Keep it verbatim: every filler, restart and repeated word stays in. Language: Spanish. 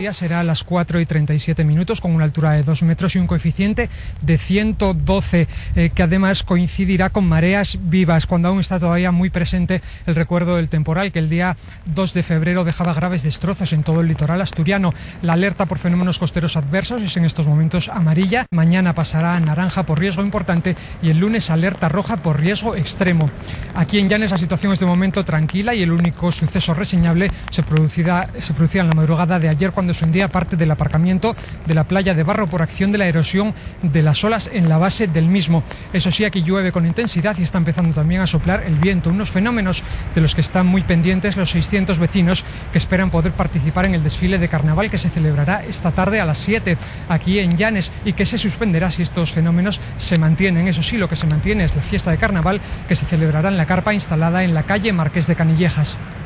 día será a las cuatro y treinta y siete minutos, con una altura de dos metros y un coeficiente de ciento doce, eh, que además coincidirá con mareas vivas, cuando aún está todavía muy presente el recuerdo del temporal que el día dos de febrero dejaba graves destrozos en todo el litoral asturiano. La alerta por fenómenos costeros adversos es en estos momentos amarilla, mañana pasará a naranja por riesgo importante y el lunes alerta roja por riesgo extremo. Aquí en Llanes la situación es de momento tranquila y el único suceso reseñable se producirá, se producirá en la madrugada de ayer, cuando se hundía parte del aparcamiento de la playa de Barro por acción de la erosión de las olas en la base del mismo. Eso sí, aquí llueve con intensidad y está empezando también a soplar el viento, unos fenómenos de los que están muy pendientes los seiscientos vecinos que esperan poder participar en el desfile de carnaval que se celebrará esta tarde a las siete aquí en Llanes y que se suspenderá si estos fenómenos se mantienen. Eso sí, lo que se mantiene es la fiesta de carnaval que se celebrará en la carpa instalada en la calle Marqués de Canillejas.